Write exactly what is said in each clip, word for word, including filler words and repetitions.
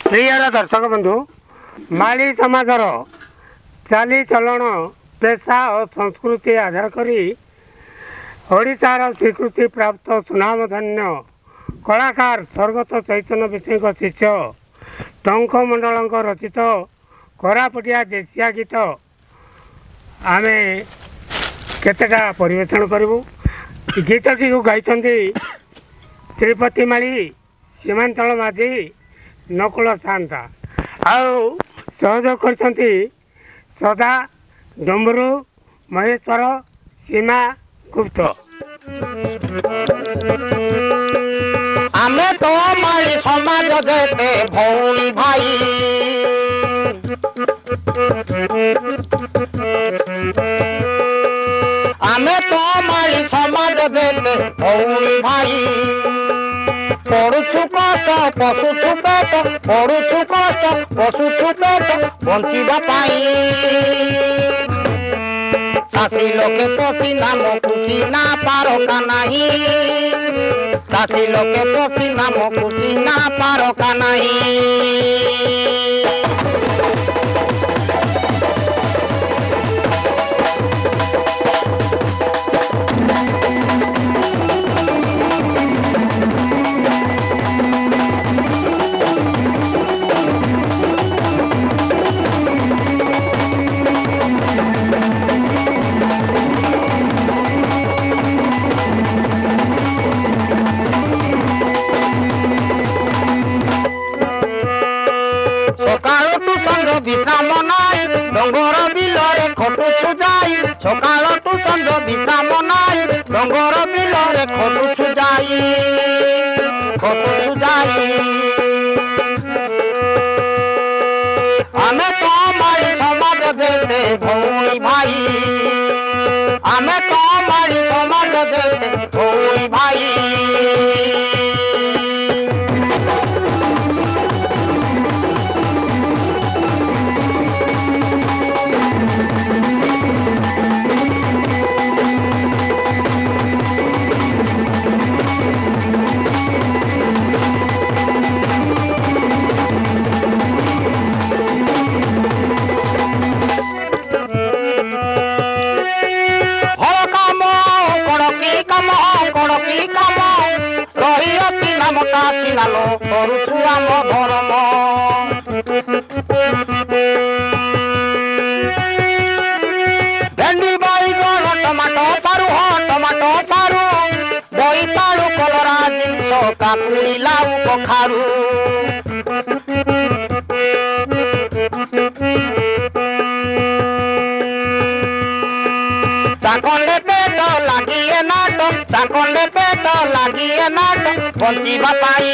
Prior दर्शक बंधु माली समाजर चाली चलन पेशा और संस्कृति आधार करी ओडिशार स्वीकृति प्राप्त सुनामधन्य कलाकार स्वर्गत चैतन्य विषय शिष्य टंक मंडल रचित कोरापुटिया देशिया गीत आम केतेटा परिवेषण करूँ। गीतटी गाई त्रिपति माली सीमांचल माझी नकुल शांता आउ सहयोग करछंती सदा डमरू महेश्वर सीमा गुप्त। आमे तो माली समाज देते भौणी भाई आमे तो माली समाज देते भौणी भाई पड़ुछु कष्ट पशुछु पेट पड़ुछु कष्ट पशुछु पेट बंचिबा पाई चाषी लोके पशी नाम खुशी ना पारो का नहीं चाषी लोके पशी नाम खुशी ना पारो का नहीं। विश्राम नाई डंगर बिलरे खटुछु जाई सकाळ तू संज विश्राम नाई डंगर बिलरे खटुछु जाई खटुछु जाई आमे तो मारी समाज देते भौणी भाई आमे तो मारी समाज देते भौणी भाई। कड़की कम रही अच्छी नाम काशिनालो करुछु आम धर्म भेंडी बैगण टमाटो सारू हाँ टमाटो सारू बोईतालु कलरा जिनिस काकुड़ी लाउ कखारू चाखंडे पेट लागिए नाट चाखंडे पेट लागिए नाट बंचिबा पाई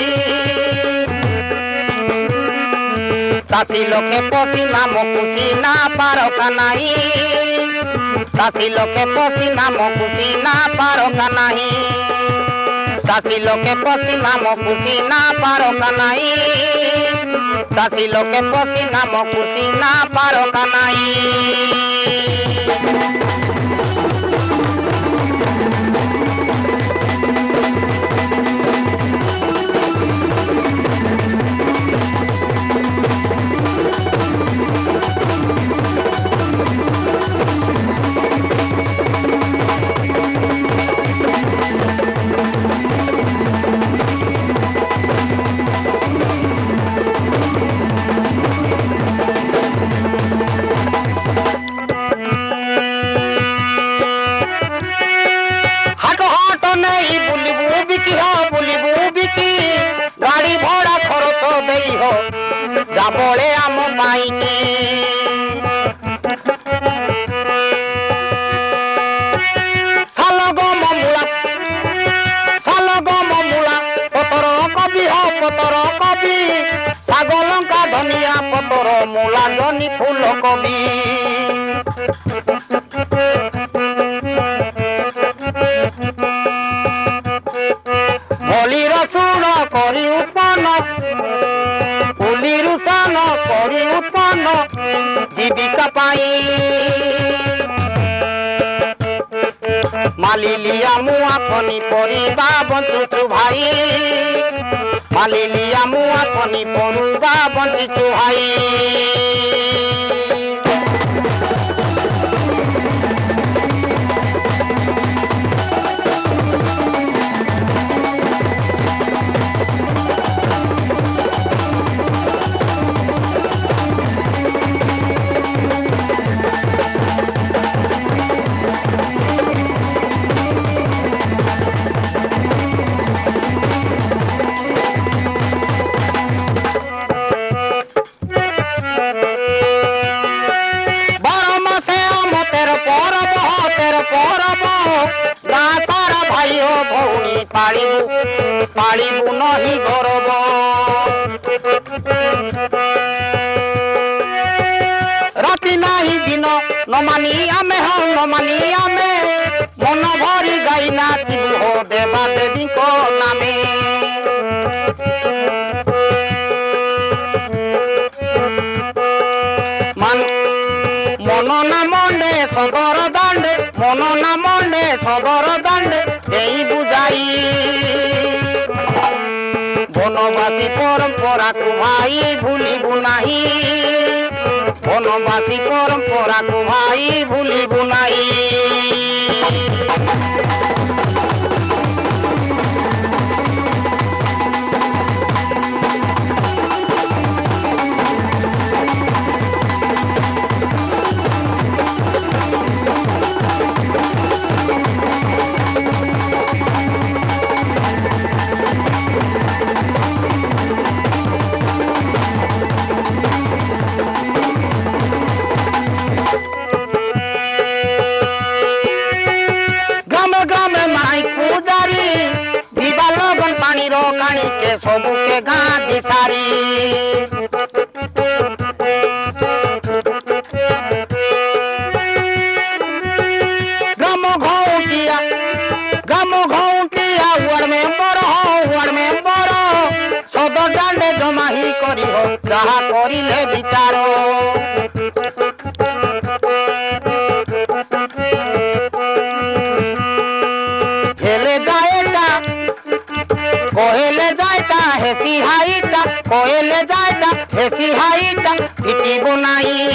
चाषी लोके पशी नाम खुशी ना पारो का नहीं चाषी लोके पशी नाम खुशी ना पारो का नहीं चाषी लोके पशी नाम खुशी ना पारो का नहीं चाषी लोके पशी नाम खुशी ना पारो का नहीं। गाड़ी भड़ा खरच दे हो जाबले आम पाई सालगम मूला सालगम मूला पतर कवि हो पतर कवि सागलंका धनिया पतर मूला जनी फूल कवि भली रसुण करी उत्पन्न पुली रुसान करी उत्पन्न जीविका पाई माली लिया मुआ फनी परिबा बंचुछु भाई माली लिया मुआ कनी पनुबा बंचिचु भाई पाड़ीबू पाड़ीबू नहीं गौरव राति नहीं दिन न मानी आमे हो न मानी आमे मन भरी गाई नाचिबू हो देवा देवी को नामे मन मन ना मंडे सदर दांडे मन ना मंडे सदर दांडे এই বুঝাই বনবাসী পরম্পরা কু ভাই ভুলিবু নাহি বনবাসী পরম্পরা কু ভাই ভুলিবু নাহি कानी के सबू के गाँ दिसारी गम घौटिया गम घौटिया वड़ में बड़ हो वड़ में बड़ सब डांडे जमा ही करी हो जहा करी ले विचारो हेले जाएगा कोहेले जायता हे सिहाईटा कोहेले जायता हे सिहाईटा इटी बनाई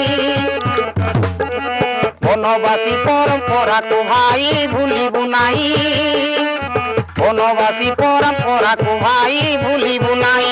বনবাসী পরম্পরা কু ভাই ভুলিবু নাই বনবাসী পরম্পরা কু ভাই ভুলিবু নাই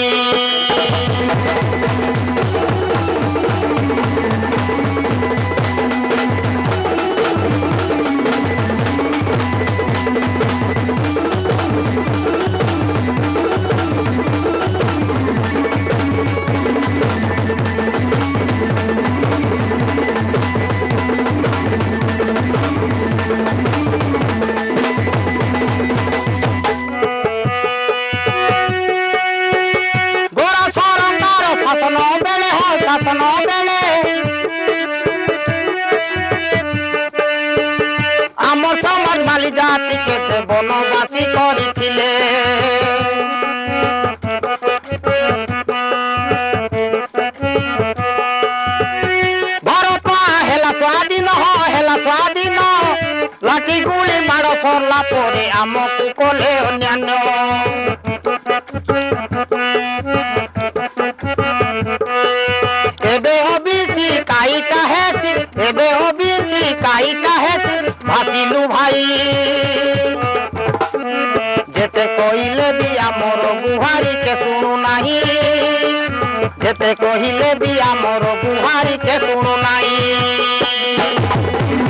आमर समाज माली जाति के से बनवासी करिथिले भारत हेला स्वाधीन हो हेला स्वाधीन लाठी गुली माड़ सरला परे आमकु कले अन्यान्य एबे ओबीसी काईटा हेसी एबे ओबीसी काईटा हेसी भासिलु भाई जेते कहिले भी आमर गुहारी के सुनु नाही जेते कहिले भी आमर गुहारी के सुनु नाही।